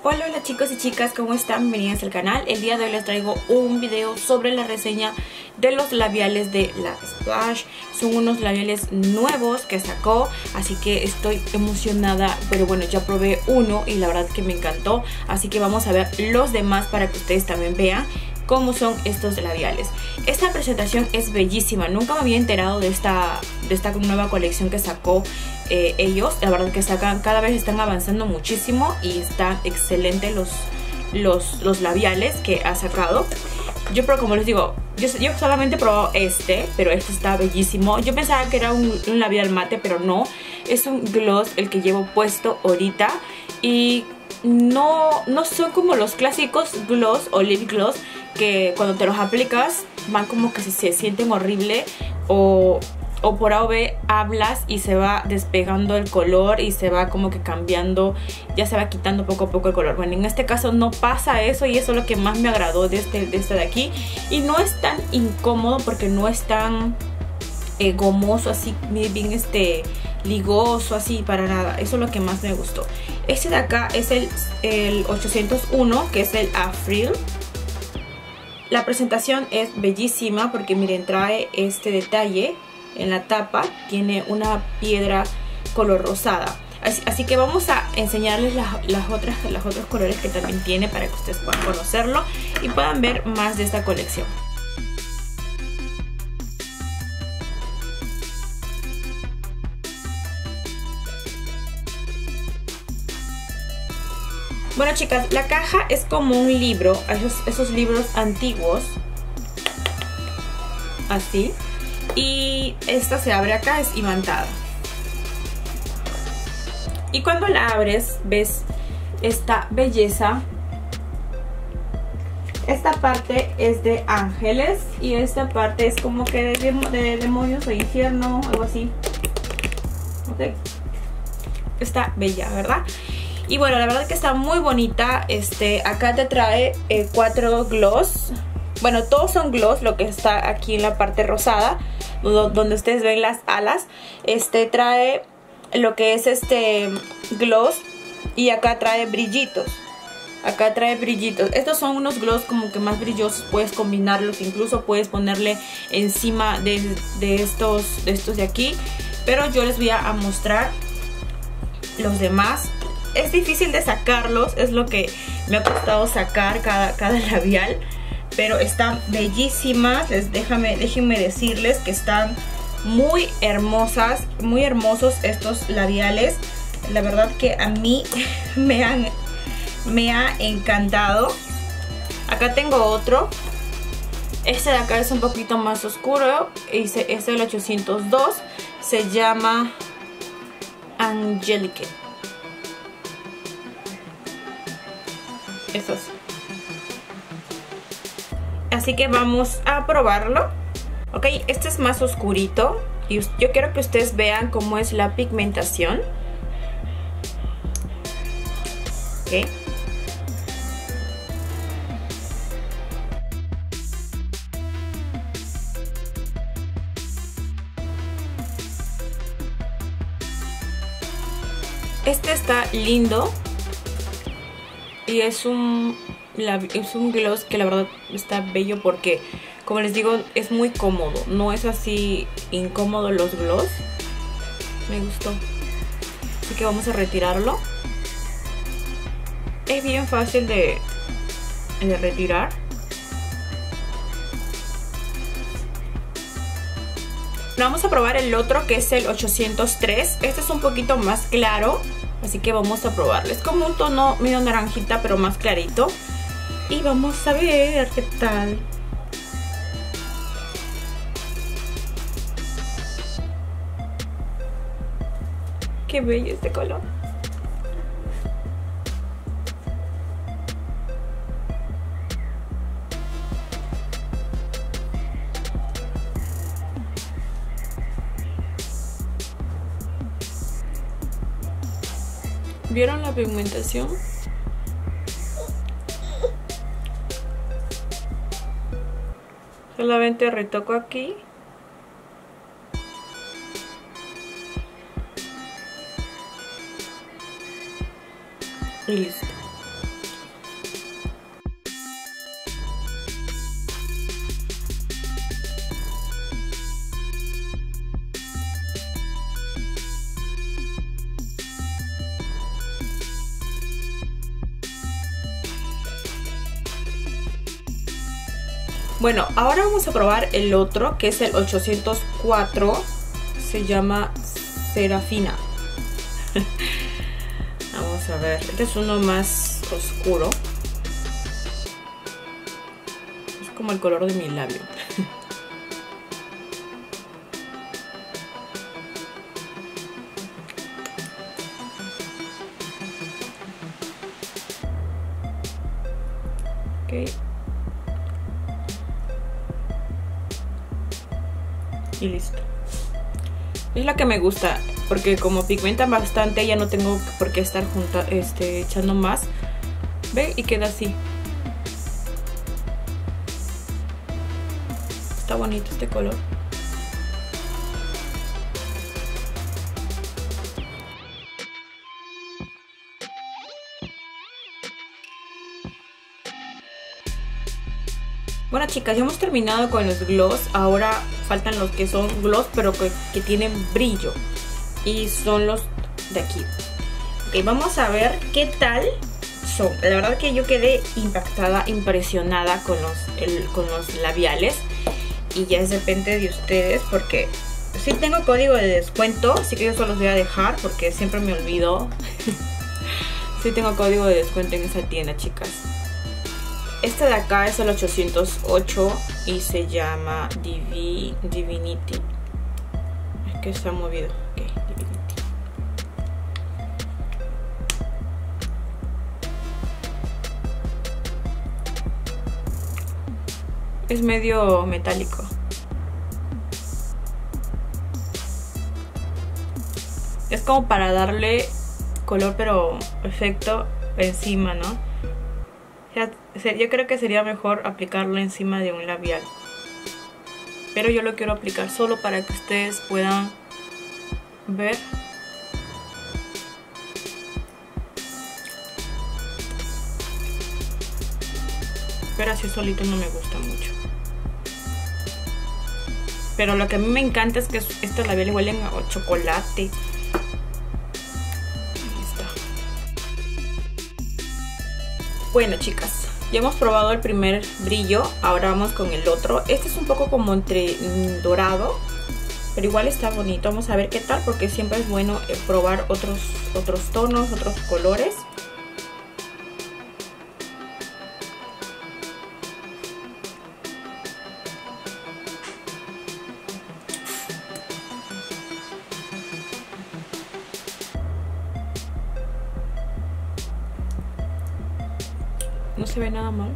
Hola chicos y chicas, ¿cómo están? Bienvenidos al canal. El día de hoy les traigo un video sobre la reseña de los labiales de la Splash. Son unos labiales nuevos que sacó, así que estoy emocionada. Pero bueno, ya probé uno y la verdad que me encantó. Así que vamos a ver los demás para que ustedes también vean cómo son estos labiales. Esta presentación es bellísima. Nunca me había enterado de esta nueva colección que sacó ellos. La verdad que cada vez están avanzando muchísimo y están excelentes los labiales que ha sacado. Pero como les digo, yo solamente he probado pero este está bellísimo. Yo pensaba que era un labial mate, pero no. Es un gloss el que llevo puesto ahorita. Y no son como los clásicos gloss o lip gloss que cuando te los aplicas van como que se sienten horrible, o por A o B hablas y se va despegando el color y se va como que cambiando, ya se va quitando poco a poco el color. Bueno, en este caso no pasa eso y eso es lo que más me agradó de este de aquí. Y no es tan incómodo porque no es tan gomoso, así bien ligoso, así para nada. Eso es lo que más me gustó. Este de acá es el 801, que es el Afril. La presentación es bellísima porque miren, trae este detalle en la tapa, tiene una piedra color rosada. Así que vamos a enseñarles los otros colores que también tiene para que ustedes puedan conocerlo y puedan ver más de esta colección. Bueno chicas, la caja es como un libro, esos libros antiguos, así. Y esta se abre acá, es imantada. Y cuando la abres, ves esta belleza. Esta parte es de ángeles y esta parte es como que de demonios o infierno, algo así. Ok. Está bella, ¿verdad? Y bueno, la verdad que está muy bonita. Acá te trae 4 gloss. Bueno, todos son gloss, lo que está aquí en la parte rosada, donde ustedes ven las alas. Trae lo que es gloss y acá trae brillitos. Acá trae brillitos. Estos son unos gloss como que más brillosos, puedes combinarlos, incluso puedes ponerle encima de estos de aquí. Pero yo les voy a mostrar los demás. Es difícil de sacarlos, es lo que me ha costado sacar cada labial. Pero están bellísimas. Déjenme decirles que están muy hermosas, muy hermosos estos labiales. La verdad que a mí me ha encantado. Acá tengo otro. Este de acá es un poquito más oscuro. Es el 802. Se llama Angelique. Es así. Así que vamos a probarlo. Ok, este es más oscurito. Y yo quiero que ustedes vean cómo es la pigmentación. Ok. Este está lindo. Y es un gloss que la verdad está bello porque, como les digo, es muy cómodo. No es así incómodo los gloss. Me gustó. Así que vamos a retirarlo. Es bien fácil de retirar. Vamos a probar el otro, que es el 803. Este es un poquito más claro, así que vamos a probarlo. Es como un tono medio naranjita, pero más clarito. Y vamos a ver qué tal. Qué bello este color. ¿Vieron la pigmentación? Solamente retoco aquí. Y listo. Bueno, ahora vamos a probar el otro, que es el 804. Se llama Serafina. Vamos a ver. Este es uno más oscuro. Es como el color de mi labio. Ok. Y listo. Es la que me gusta, porque como pigmentan bastante, ya no tengo por qué estar echando más. Ve, y queda así. Está bonito este color. Bueno, chicas, ya hemos terminado con los gloss. Ahora faltan los que son gloss, pero que tienen brillo. Y son los de aquí. Ok, vamos a ver qué tal son. La verdad que yo quedé impactada, impresionada con los labiales. Y ya depende de ustedes, porque sí tengo código de descuento. Así que yo solo los voy a dejar porque siempre me olvido. Sí tengo código de descuento en esa tienda, chicas. Este de acá es el 808 y se llama Divinity. Es que está movido. Ok, Divinity. Es medio metálico. Es como para darle color, pero efecto encima, ¿no? Yo creo que sería mejor aplicarlo encima de un labial. Pero yo lo quiero aplicar solo para que ustedes puedan ver. Pero así solito no me gusta mucho. Pero lo que a mí me encanta es que estos labiales huelen a chocolate. Ahí está. Bueno, chicas, ya hemos probado el primer brillo. Ahora vamos con el otro. Este es un poco como entre dorado, pero igual está bonito. Vamos a ver qué tal, porque siempre es bueno probar otros tonos, otros colores. No se ve nada mal.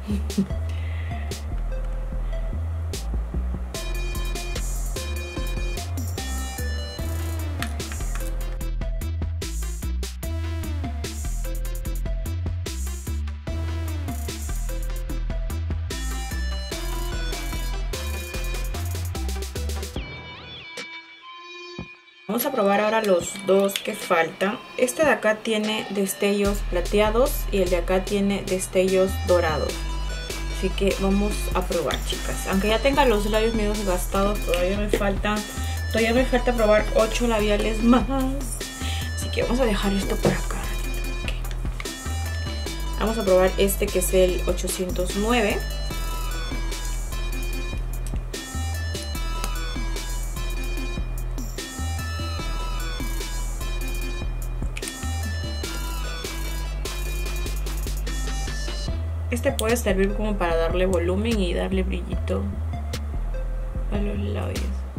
Vamos a probar ahora los dos que faltan. Este de acá tiene destellos plateados y el de acá tiene destellos dorados. Así que vamos a probar, chicas. Aunque ya tenga los labios medio gastados, todavía me falta probar 8 labiales más. Así que vamos a dejar esto por acá. Okay. Vamos a probar este, que es el 809. Este puede servir como para darle volumen y darle brillito a los labios.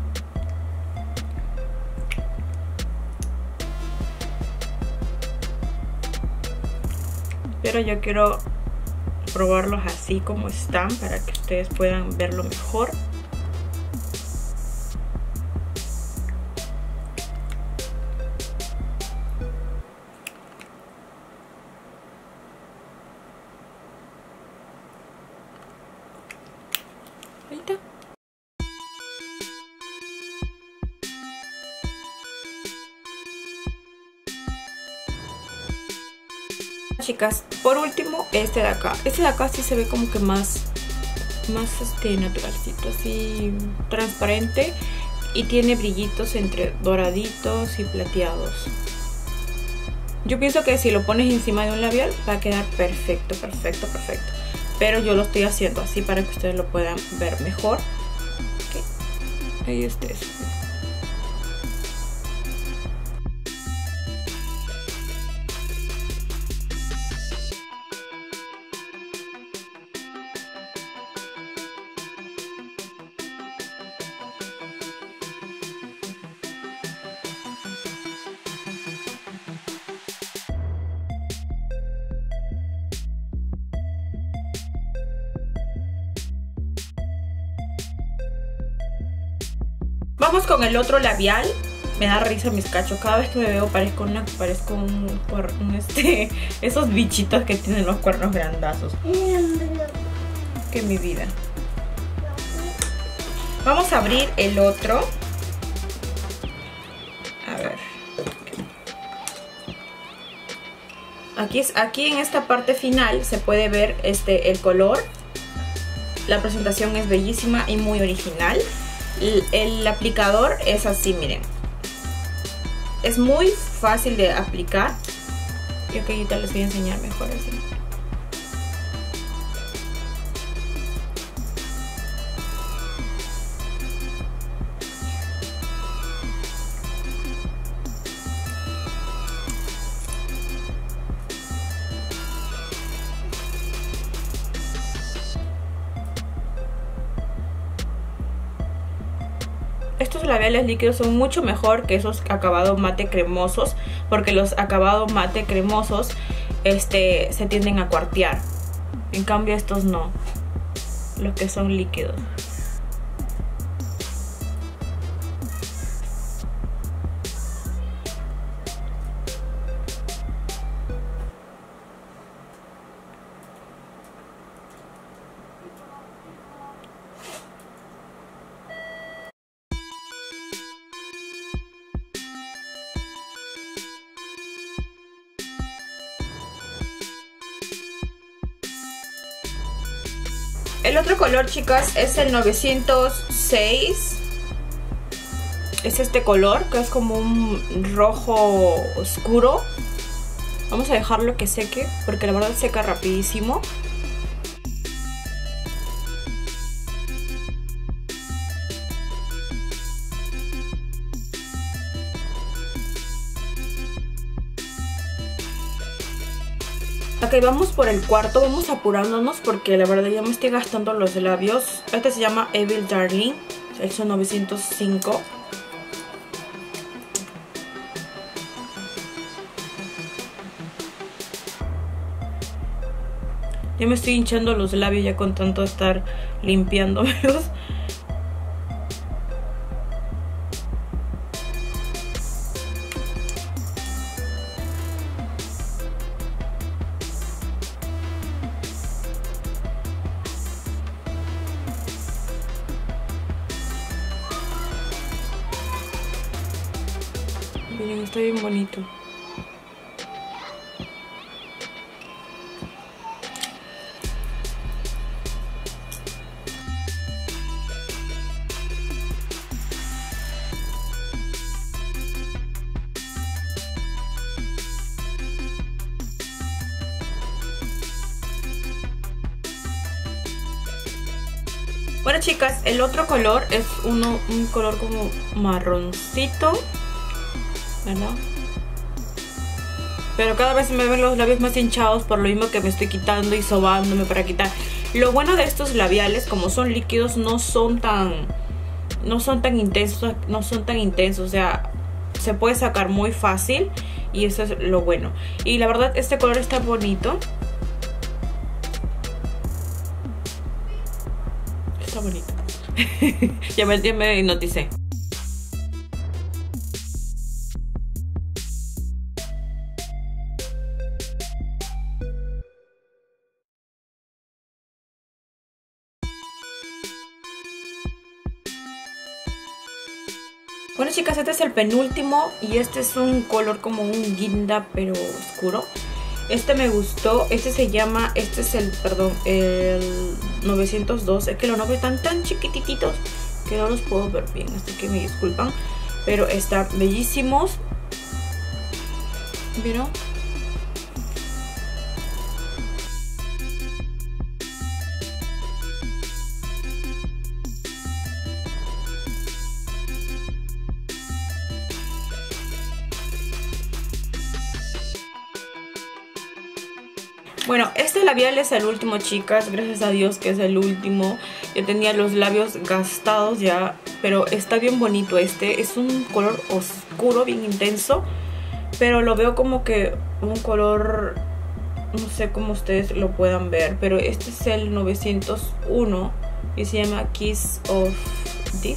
Pero yo quiero probarlos así como están para que ustedes puedan verlo mejor. Ahí está. Chicas, por último este de acá. Este de acá sí se ve como que más naturalcito, así transparente, y tiene brillitos entre doraditos y plateados. Yo pienso que si lo pones encima de un labial va a quedar perfecto, perfecto, perfecto. pero yo lo estoy haciendo así para que ustedes lo puedan ver mejor. Okay. Ahí está eso. Vamos con el otro labial. Me da risa mis cachos. Cada vez que me veo parezco esos bichitos que tienen los cuernos grandazos. Que mi vida. Vamos a abrir el otro. A ver. Aquí en esta parte final se puede ver el color. La presentación es bellísima y muy original. El aplicador es así, miren. Es muy fácil de aplicar. Yo que ahorita les voy a enseñar mejor así. Estos labiales líquidos son mucho mejor que esos acabados mate cremosos, porque los acabados mate cremosos se tienden a cuartear. En cambio estos no, los que son líquidos. El otro color, chicas, es el 906. Es este color, que es como un rojo oscuro. Vamos a dejarlo que seque, porque la verdad seca rapidísimo. Ok, vamos por el cuarto, vamos apurándonos porque la verdad ya me estoy gastando los labios. Este se llama Evil Darling, es el 905. Ya me estoy hinchando los labios ya con tanto estar limpiándomelos. Miren, está bien bonito. Bueno, chicas, el otro color es un color como marroncito, ¿verdad? Pero cada vez me ven los labios más hinchados por lo mismo que me estoy quitando y sobándome para quitar. Lo bueno de estos labiales, como son líquidos, no son tan intensos, o sea, se puede sacar muy fácil y eso es lo bueno. Y la verdad, este color está bonito. Está bonito. ya me hipnoticé. Bueno, chicas, este es el penúltimo y este es un color como un guinda pero oscuro. Este me gustó, este es el 902. Es que los nombres están tan chiquititos que no los puedo ver bien, así que me disculpan. Pero están bellísimos. ¿Vieron? Bueno, este labial es el último, chicas. Gracias a Dios que es el último. Yo tenía los labios gastados ya, pero está bien bonito este. Es un color oscuro, bien intenso, pero lo veo como que un color, no sé cómo ustedes lo puedan ver, pero este es el 901 y se llama Kiss of Death.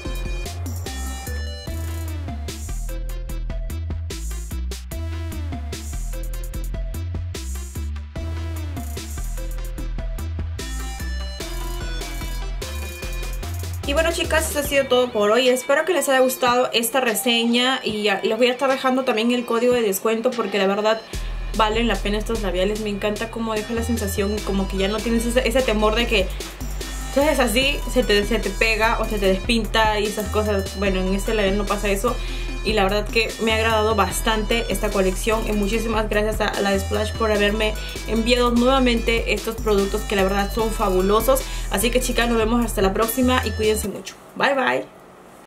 Y bueno, chicas, eso ha sido todo por hoy. Espero que les haya gustado esta reseña y les voy a estar dejando también el código de descuento porque la verdad valen la pena estos labiales. Me encanta cómo deja la sensación, como que ya no tienes ese temor de que entonces así se te pega o se te despinta y esas cosas. Bueno, en este labial no pasa eso. Y la verdad que me ha agradado bastante esta colección. Y muchísimas gracias a la Splash por haberme enviado nuevamente estos productos que la verdad son fabulosos. Así que chicas, nos vemos hasta la próxima y cuídense mucho. Bye bye.